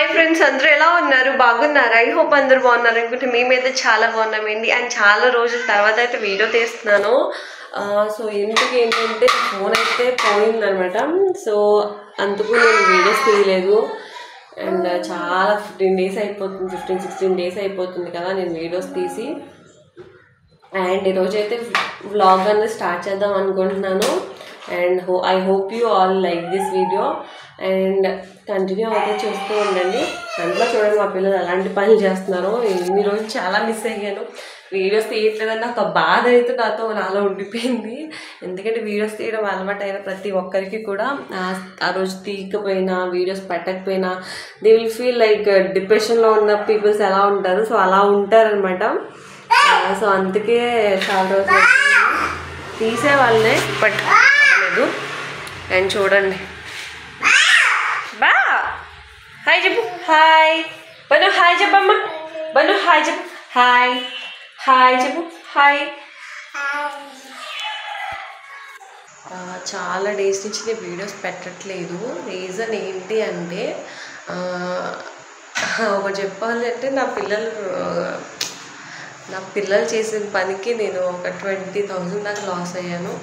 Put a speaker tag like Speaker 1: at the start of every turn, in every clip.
Speaker 1: Hi friends, అందరూ ఎలా ఉన్నారు? బాగున్నారా? ఐ హోప్ అందరూ బాగున్నారు అనుకుంటే మేమైతే చాలా బాగున్నామండి. అండ్ చాలా రోజుల తర్వాత అయితే వీడియో తీస్తున్నాను. సో ఎందుకు ఏంటంటే ఫోన్ అయితే పోయిందనమాట. సో అందుకు నేను వీడియోస్ తీయలేదు. అండ్ చాలా 15 days అయిపోతుంది, 15-16 days అయిపోతుంది కదా నేను వీడియోస్ తీసి. అండ్ ఈరోజు అయితే వ్లాగ్ అనేది స్టార్ట్ చేద్దాం అనుకుంటున్నాను. And I hope you all like this video and continue అయితే చూస్తూ ఉండండి. అందులో చూడండి మా పిల్లలు ఎలాంటి పనులు చేస్తున్నారో. ఇన్ని రోజులు చాలా మిస్ అయ్యాను, వీడియోస్ తీయట్లేదన్న ఒక బాధ అయితే నాలో ఉండిపోయింది. ఎందుకంటే వీడియోస్ తీయడం అలవాటు అయిన ప్రతి ఒక్కరికి కూడా ఆ రోజు తీయకపోయినా, వీడియోస్ పెట్టకపోయినా దే విల్ ఫీల్ లైక్ డిప్రెషన్లో ఉన్న పీపుల్స్ ఎలా ఉంటారు, సో అలా ఉంటారనమాట. సో అందుకే చాలా రోజులు తీసేవాళ్ళే బట్ లేదు. అండ్ చూడండి, బా హాయ్ చెప్పు, హాయ్ బను, హాయ్ చెప్పమ్మా బను, హాయ్ చెప్పు, హాయ్ హాయ్ చెప్పు, హాయ్. చాలా డేస్ నుంచి నేను వీడియోస్ పెట్టట్లేదు. రీజన్ ఏంటి అంటే ఒకటి చెప్పాలి అంటే నా పిల్లలు చేసిన పనికి నేను ఒక 20,000 దాకా లాస్ అయ్యాను.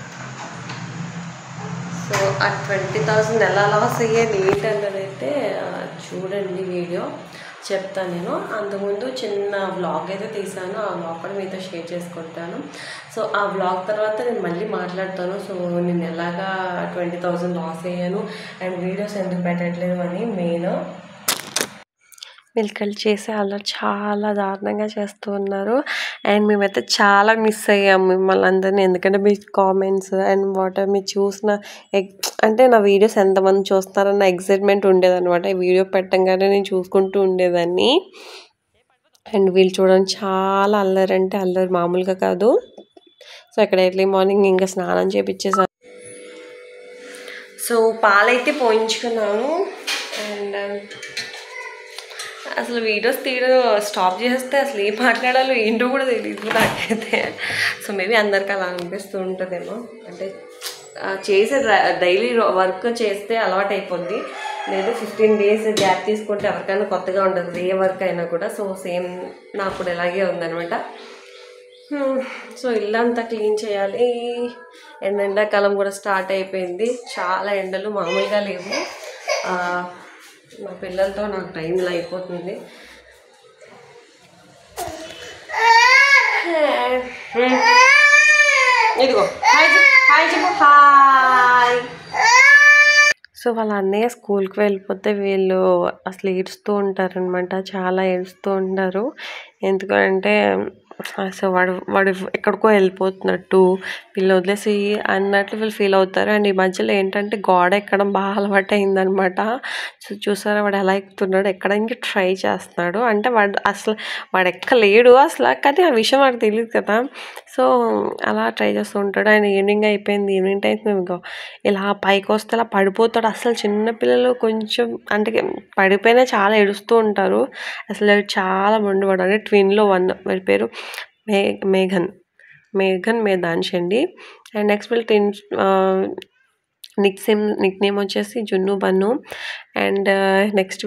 Speaker 1: సో ఆ 20,000 ఎలా లాస్ అయ్యాను ఏంటన్నది అయితే చూడండి, వీడియో చెప్తాను నేను. అంతకుముందు చిన్న వ్లాగ్ అయితే తీసాను, ఆ వ్లాగ్ కూడా మీతో షేర్ చేసుకుంటాను. సో ఆ వ్లాగ్ తర్వాత నేను మళ్ళీ మాట్లాడతాను. సో నేను ఎలాగా 20,000 లాస్ అయ్యాను అండ్ వీడియోస్ ఎందుకు పెట్టట్లేదు అని. మెయిన్ వీళ్ళకి చేసే అలా చాలా దారుణంగా చేస్తూ ఉన్నారు. అండ్ మేమైతే చాలా మిస్ అయ్యాము మిమ్మల్ని అందరినీ. ఎందుకంటే మీ కామెంట్స్ అండ్ వాటర్ మీరు చూసిన అంటే నా వీడియోస్ ఎంతమంది చూస్తున్నారన్న ఎక్సైట్మెంట్ ఉండేదన్నమాట. ఈ వీడియో పెట్టంగానే నేను చూసుకుంటూ ఉండేదాన్ని. అండ్ వీళ్ళు చూడండి, చాలా అల్లరి అంటే అల్లరి మామూలుగా కాదు. సో ఇక్కడ ఎర్లీ మార్నింగ్ ఇంకా స్నానం చేపించేసాను. సో పాలైతే పోయించుకున్నాను. అండ్ అసలు వీడియోస్ తీయడం స్టాప్ చేస్తే అసలు ఏం మాట్లాడాలో ఏంటో కూడా తెలియదు నాకైతే. సో మేబీ అందరికి అలా అనిపిస్తూ ఉంటుందేమో. అంటే చేసే డైలీ వర్క్ చేస్తే అలవాటు అయిపోద్ది. లేదు 15 days గ్యాప్ తీసుకుంటే ఎవరికైనా కొత్తగా ఉంటుంది ఏ వర్క్ అయినా కూడా. సో సేమ్ నాకు కూడా ఇలాగే ఉందనమాట. సో ఇల్లంతా క్లీన్ చేయాలి. ఎండాకాలం కూడా స్టార్ట్ అయిపోయింది. చాలా ఎండలు మామూలుగా లేవు. మా పిల్లలతో నాకు టైంలో అయిపోతుంది. ఇదిగో హాయ్ చెప్పు, హాయ్. సో వాళ్ళ అన్నయ్య స్కూల్కి వెళ్ళిపోతే వీళ్ళు అసలు ఏడుస్తూ ఉంటారనమాట. చాలా ఏడుస్తూ ఉంటారు. ఎందుకంటే సో వాడు ఎక్కడికో వెళ్ళిపోతున్నట్టు, వీళ్ళు వదిలేసి అన్నట్లు వీళ్ళు ఫీల్ అవుతారు. అండ్ ఈ మధ్యలో ఏంటంటే గోడ ఎక్కడం బాగా అలవాటు అయిందనమాట. సో చూసారా వాడు ఎలా ఎక్కుతున్నాడు, ఎక్కడానికి ట్రై చేస్తున్నాడు. అంటే వాడు ఎక్కలేడు అసలు, కానీ ఆ విషయం వాడికి తెలియదు కదా. సో అలా ట్రై చేస్తూ ఉంటాడు. ఆయన ఈవినింగ్ అయిపోయింది, ఈవినింగ్ టైం ఇంకో ఇలా పైకి వస్తే అలా పడిపోతాడు. అసలు చిన్నపిల్లలు కొంచెం అంటే పడిపోయినా చాలా ఏడుస్తూ ఉంటారు. అసలు చాలా మొండివాడు. అంటే ట్విన్లో వాడి పేరు మేఘన్ మేధాంశ్ అండి. అండ్ నెక్స్ట్ వీళ్ళు ట్విన్స్ నిక్ నేమ్ వచ్చేసి జున్ను బన్ను. అండ్ నెక్స్ట్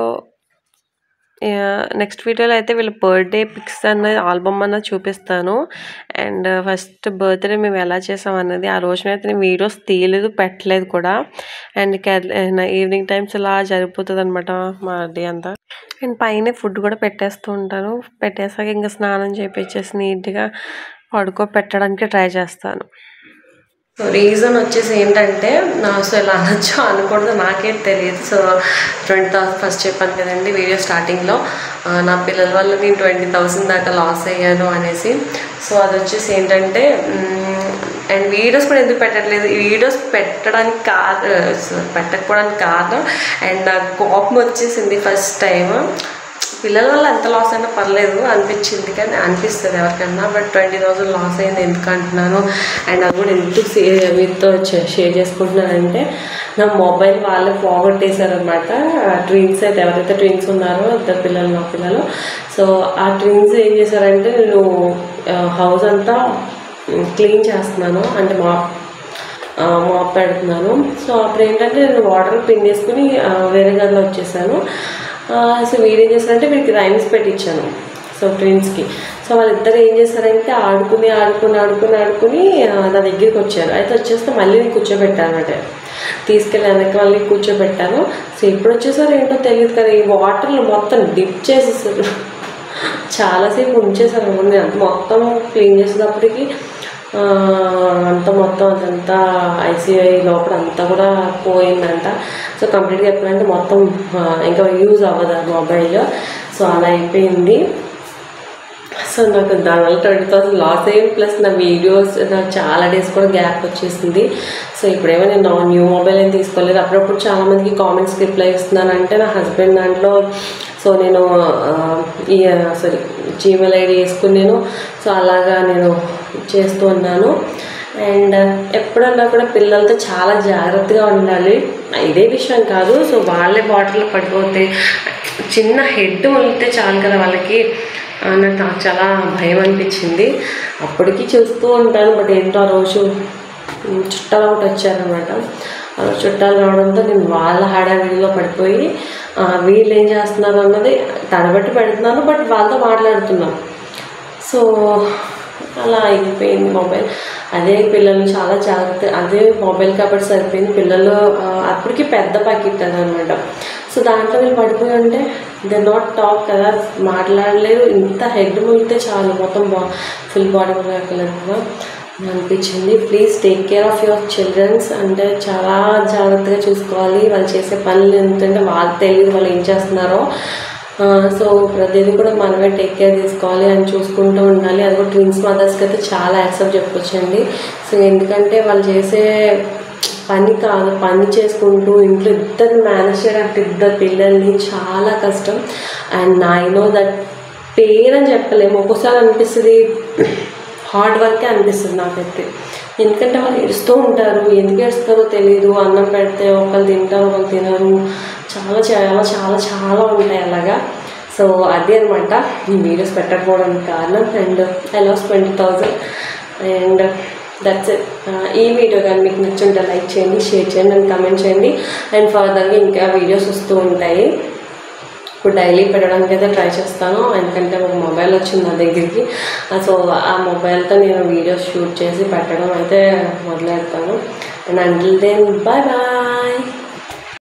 Speaker 1: వీడియోలో అయితే వీళ్ళ బర్త్డే పిక్స్ అన్నది ఆల్బమ్ అన్నది చూపిస్తాను. అండ్ ఫస్ట్ బర్త్డే మేము ఎలా చేసాం అన్నది ఆ రోజునైతే నేను వీడియోస్ తీయలేదు, పెట్టలేదు కూడా. అండ్ ఈవినింగ్ టైమ్స్ ఇలా జరిగిపోతుంది అనమాట మా డే అంతా. అండ్ పైన ఫుడ్ కూడా పెట్టేస్తూ ఉంటాను. పెట్టేసాక ఇంకా స్నానం చేయించేసి నీట్గా పెట్టడానికి ట్రై చేస్తాను. సో రీజన్ వచ్చేసి ఏంటంటే సో ఇలా అనొచ్చు అనకూడదు నాకే తెలియదు. సో 20,000 ఫస్ట్ చెప్పాను కదండి వీడియో స్టార్టింగ్లో, నా పిల్లల వల్ల నేను 20,000 దాకా లాస్ అయ్యాను అనేసి. సో అది వచ్చేసి ఏంటంటే అండ్ వీడియోస్ కూడా ఎందుకు పెట్టట్లేదు, ఈ వీడియోస్ పెట్టకపోవడానికి కారణం అండ్ నాకు కోపం వచ్చేసింది ఫస్ట్ టైం. పిల్లల వల్ల ఎంత లాస్ అయినా పర్లేదు అనిపించింది, కానీ అనిపిస్తుంది ఎవరికన్నా. బట్ 20,000 లాస్ అయింది ఎందుకు అంటున్నాను. అండ్ అది కూడా ఎందుకు మీతో షేర్ చేసుకుంటున్నానంటే నా మొబైల్ వాళ్ళే పోగొట్టేశారనమాట. ట్విన్స్ అయితే ఎవరైతే ట్విన్స్ ఉన్నారో మా పిల్లలు. సో ఆ ట్విన్స్ ఏం చేశారంటే, నేను హౌస్ అంతా క్లీన్ చేస్తున్నాను, అంటే మాప్ పెడుతున్నాను. సో అప్పుడు ఏంటంటే నేను వాటర్ పిండేసుకుని వేరే గదిలో వచ్చేసాను. సో వీడేం చేశారంటే వీడికి రైమ్స్ పెట్టించాను సో ట్విన్స్కి. సో వాళ్ళిద్దరు ఏం చేశారంటే ఆడుకుని నా దగ్గరికి వచ్చారు. అయితే వచ్చేస్తే మళ్ళీ నేను కూర్చోబెట్టాను అన్నమాట. తీసుకెళ్ళి వెనక్కి వాళ్ళని కూర్చోబెట్టాను. సో ఎప్పుడు వచ్చేసారో ఏంటో తెలియదు కదా, ఈ వాటర్లో మొత్తం డిప్ చేసేసారు. చాలాసేపు ఉంచేసారు. అంత మొత్తం క్లీన్ చేసేటప్పటికి మొత్తం అదంతా ఐసీఐ లోపల అంతా కూడా పోయిందంట. సో కంప్లీట్గా ఎప్పుడంటే మొత్తం ఇంకా యూజ్ అవ్వదు ఆ మొబైల్. సో అలా అయిపోయింది. సో నాకు దానివల్ల 20,000 లాస్ అయ్యి ప్లస్ నా వీడియోస్ నాకు చాలా డేస్ కూడా గ్యాప్ వచ్చేసింది. సో ఇప్పుడేమో నేను న్యూ మొబైల్ ఏం తీసుకోలేదు. అప్పుడప్పుడు చాలామందికి కామెంట్స్ రిప్లై ఇస్తున్నానంటే నా హస్బెండ్ దాంట్లో సో నేను జీమెయిల్ ఐడి వేసుకుని నేను సో అలాగా నేను చేస్తూ ఉన్నాను. అండ్ ఎప్పుడన్నా కూడా పిల్లలతో చాలా జాగ్రత్తగా ఉండాలి. ఇదే విషయం కాదు, సో వాళ్ళే బాటిల్లో పడిపోతే చిన్న హెడ్ వలితే చాలు కదా వాళ్ళకి. నాకు చాలా భయం అనిపించింది. అప్పటికి చూస్తూ ఉంటాను. బట్ ఏంటో ఆ రోజు చుట్టాలు ఒకటి వచ్చారనమాట. చుట్టాలు రావడంతో నేను వాళ్ళ హడావిడిలో పడిపోయి వీళ్ళు ఏం చేస్తున్నారు అన్నది తడబట్టి పెడుతున్నాను, బట్ వాళ్ళతో మాట్లాడుతున్నాను. సో అలా అయిపోయింది మొబైల్. అదే పిల్లలు చాలా జాగ్రత్త, అదే మొబైల్ కాబట్టి సరిపోయింది. పిల్లలు అప్పటికి పెద్ద ప్యాకెట్ అదనమాట. సో దాంట్లో వీళ్ళు పడిపోయి ఉంటే దే నాట్ టాక్ కదా, మాట్లాడలేరు. ఇంత హెడ్ ముగితే చాలు మొత్తం ఫుల్ బాడీ కూడా అనిపించింది. Please take care of your childrens. అంటే చాలా జాగ్రత్తగా చూసుకోవాలి. వాళ్ళు చేసే పనులు ఏంటంటే వాళ్ళు తెలియదు వాళ్ళు ఏం చేస్తున్నారో. సో ప్రతిదీ కూడా మనమే టేక్ కేర్ తీసుకోవాలి అని చూసుకుంటూ ఉండాలి. అది కూడా ట్విన్స్ మదర్స్కి అయితే చాలా యాక్సెప్ట్ చెప్పొచ్చండి. సో ఎందుకంటే వాళ్ళు చేసే పని కాదు, పని చేసుకుంటూ ఇంట్లో ఇద్దరిని మేనేజ్ చేయడానికి ఇద్దరు పిల్లల్ని చాలా కష్టం. And I know that pain అని చెప్పలేము. ఒక్కోసారి అనిపిస్తుంది హార్డ్ వర్కే అనిపిస్తుంది నాకైతే. ఎందుకంటే వాళ్ళు ఏడుస్తూ ఉంటారు, ఎందుకు ఏడుస్తారో తెలియదు. అన్నం పెడితే ఒకళ్ళు తింటారు ఒకళ్ళు తినరు, చాలా చాలా చాలా చాలా ఉంటాయి అలాగా. సో అదే అనమాట ఈ వీడియోస్ పెట్టకపోవడానికి కారణం. And I loss 20,000 and that's it. ఈ వీడియో కానీ మీకు నచ్చుంటే లైక్ చేయండి, షేర్ చేయండి అండ్ కమెంట్ చేయండి. అండ్ ఫర్దర్గా ఇంకా వీడియోస్ వస్తూ ఉంటాయి. ఇప్పుడు డైలీ పెట్టడానికి అయితే ట్రై చేస్తాను, ఎందుకంటే ఒక మొబైల్ వచ్చింది నా దగ్గరికి. సో ఆ మొబైల్తో నేను వీడియోస్ షూట్ చేసి పెట్టడం అయితే మొదలెడతాను. And until then bye bye.